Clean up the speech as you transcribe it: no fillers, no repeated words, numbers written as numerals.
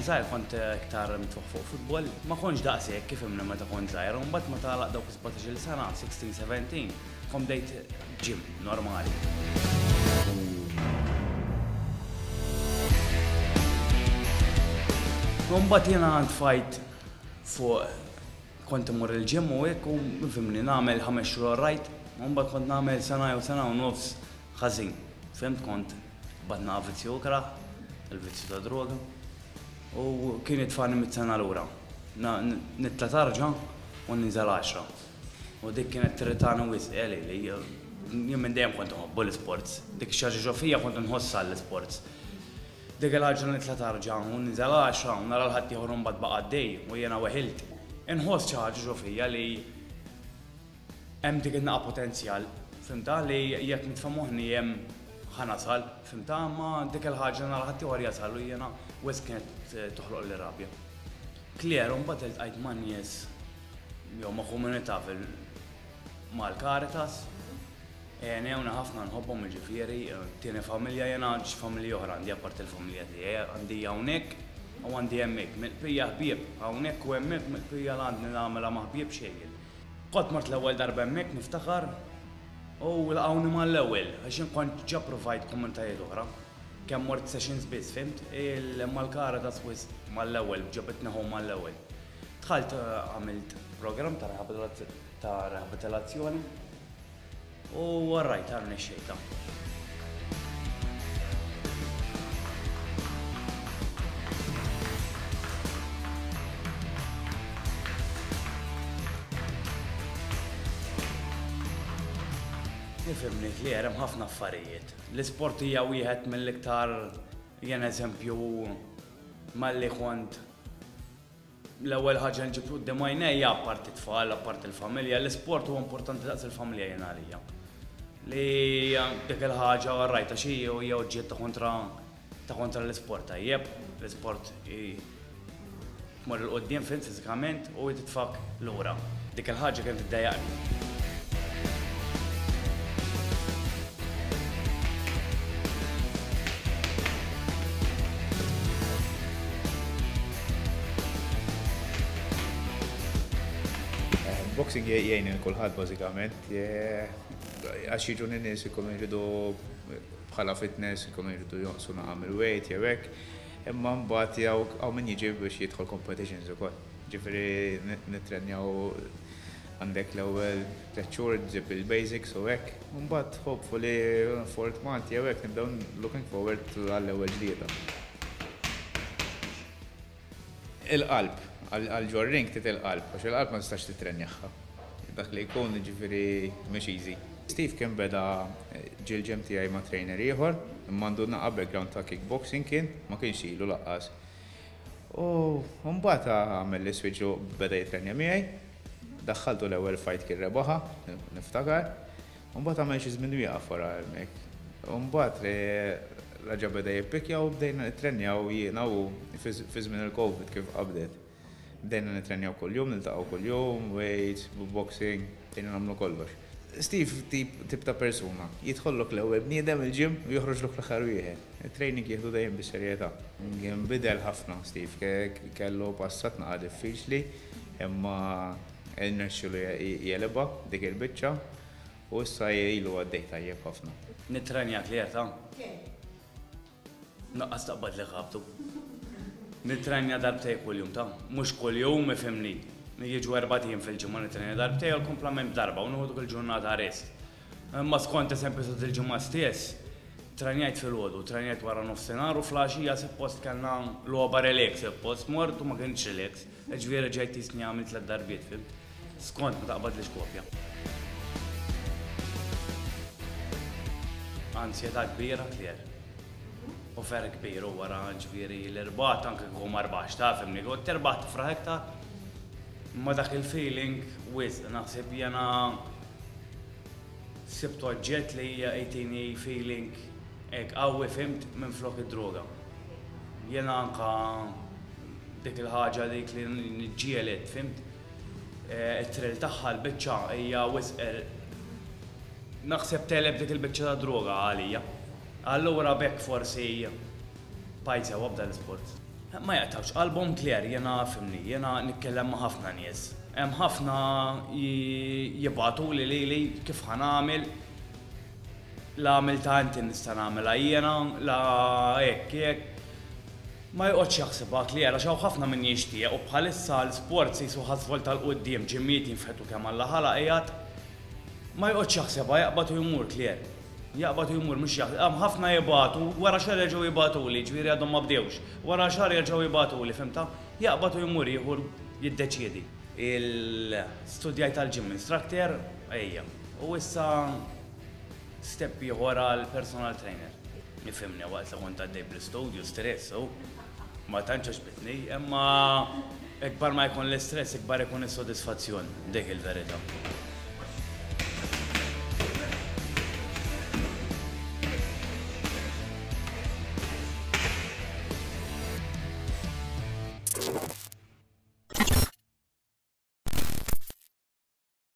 żgħir kont iktar mitfuq fuq futbol, ma kontx daqshekk kif imna meta kont żgħir, u mbagħad meta għalaq dawk 17-il sena, 16-17, kont bdejt ġim normali. Mbagħad jiena għand fajt fuq kont imur il-ġim u hekk u fimni nagħmel 5 xhur rajt, u mbagħad kont nagħmel sena jew sena u nofs ħażin. Fimt kont badna vizzju oħra, il-vizzju ta' droga. U kien jitfani mit-sena l-ura. Nitla tarġa u ninżel 10. U dik kienet tirritani wisq li jien minn dejjem kont nħobbu l-isports. Dik xi ħaġa fija kont nħossa l-isports. Dik il-ħaġa nitla tarġa u ninżel 10 u nara l-ħadd ieħor imbagħad baqa' għaddej u jiena weħilt. Inħoss xi ħaġa fija li hemm dik in-naqa' potenzjal. Fimta li jekk nitfamuħni hemm ħanasal, fimta, ma dik il-ħaġa nara ħadd ieħor jasal u jiena wis kienet toħloq li rabja. Klier, mbagħad iltqajt ma' nies jew ma' komunità mal-Caritas. Hawnna ħafna nħobbhom jiġifieri, tieni familja jiena għandix familja oħra għandi apart il-familja tiegħi, għandi hawnhekk u għandi hemmhekk, mill-qbija ħbieb, hawnhekk u hemmhekk mill-qbija li għandni nagħmelha ma' ħbieb xejn. Kont mort l-ewwel darba hemmhekk niftakar u laqgħuni mal-ewwel għax kont ġa provajt komunitajiet oħra. Kemm mort sessions biss, fimt? Mal-Caritas wis mal-ewwel, ġabetni home mal-ewwel. Dħalt għamilt programm ta' rehabilitazzjoni u warrajt għamil xejta. Nifhimni li hemm ħafna affarijiet. L-isport hija wieħed mill-iktar jien eżempju malli kont l-ewwel ħaġa nġib quddiem għajnejja apart it-tfal, apart il-familja, l-isport huwa importanti daqs il-familja jien għalija. Li dik il-ħaġa rajta xi hija oġġett ta' kontra l-isport tajjeb, l-isport tmur il-qudiem fiżikament u titfak lura. Dik il-ħaġa kienet iddejjaqni. Boxing jgħin il-kulħadd bażikament, għax jiġu n-nies ikunu jridu bħala fitness, ikunu jridu jonqsu nagħmel weight jew hekk, imma mbagħad hawn min jiġi biex jidħol competitions ukoll. Ġifieri nittrenjaw għandek l-ewwel 3 xhur ġib il-basics u hekk, u mbagħad hopefully fourth month jew hekk nibdew looking forward għall-ewwel ġlieda. Il-qalb. Għal-ġorring il-qalb, għax il-qalb ma tistax titrenjaħħa. Dak li jkun ġifieri mhux easy. Steve kien beda ġil-ġem tiegħi ma' trainer ieħor, imma għandu naqa' background ta' kickboxing kien, ma kienx ilu laqqas. U mbagħad għamel li switch u beda jitrenja miegħi, daħħaltu l-ewwel fight kien rebaħa, niftakar, u mbagħad għamel xi żmien wieqaf wara hemmhekk. U mbagħad raġa beda jippikja u bdejna nitrenjaw jiena u fi żmien il-COVID kif qabdet. Bdejna nitrenjaw kuljum, niltaqgħu kuljum, weights, boxing, bdejna nagħmlu kollox. Steve tip ta' persuna, jidħollok l-ewwel bniedem il-ġim u joħroġlok l-aħħar wieħed. Il-training jieħdu dejjem bis-serjetà. Kien bidel ħafna Steve, kellu passat naqa' diffiċli, imma irnexxielu jeleba dik il-biċċa u issa ilu għaddej tajjeb ħafna. Nitrenjak li ta' naqqas taqbad li ħabtu. Nitrenja darbtej kuljum ta' mhux kuljum ifhimni. Jiġu 4 ijiem fil-ġimgħa nitrenja darbtej u l-komplement darba u nieħu il-ġurnata rest. Imma skont eżempju ta' il-ġimgħa stess, trenjajt fil-għodu, trenjajt wara nofsinhar u flaxija suppost kellna logħba relax, suppost mort u ma kienx relax, ġifieri ġejt tisni għamil 3 darbiet fil. Skont ma taqbad li xkopja. Ansjetà kbira klier. U fer kbir u wara ġifieri l-irbat anke kum 14 ta' fimni, u t-terbat fraħek ta' ma dak il-feeling wisq naħseb jena sibt oġġett li jgħidini feeling hekk qawwi fimt minn flok id-droga. Jena anka dik il-ħaġa dik li nġielet fimt it-trill tagħha l-biċċa hija wisq naħseb teleb dik il-biċċa ta' droga għalija. Allura bekk forsi pajsa wabda l-sport. Ma jaqtawx, album clear, jena fimni, jena nitkellem ma' ħafna nies. Hemm ħafna jibgħatu li kif ħanamel la għamil ta' inti nista' nagħmilha jiena, la hekk. Ma joqgħodx jaħsibha clear għax hawn ħafna min jixtieq u bħalissa l-sport se jsu ħasfol tal-qudiem ġimmiet jinfetħu kemm Alla ħalaq qiegħed. Ma joqgħodx jaħsibha jaqbad u jmur clear. Jaqbad u jmur mhux jaħseb. Hemm ħafna jibgħatu wara xahar jerġgħu jibgħatuli, ġifieri għadhom ma bdewx. Wara xahar jerġgħu jibgħatuli, fimta? Jaqbad u jmur jieħu jiddeċiedi. Il-studjaj tal-gym instructor ejja. U issa step ieħor għal-personal trainer. Nifhimni waqt li kont għaddej bl-istudju stress, ma tantx ġbitni, imma ikbar ma jkun l-istress, ikbar ikun is-sodisfazzjon, dik il-verità.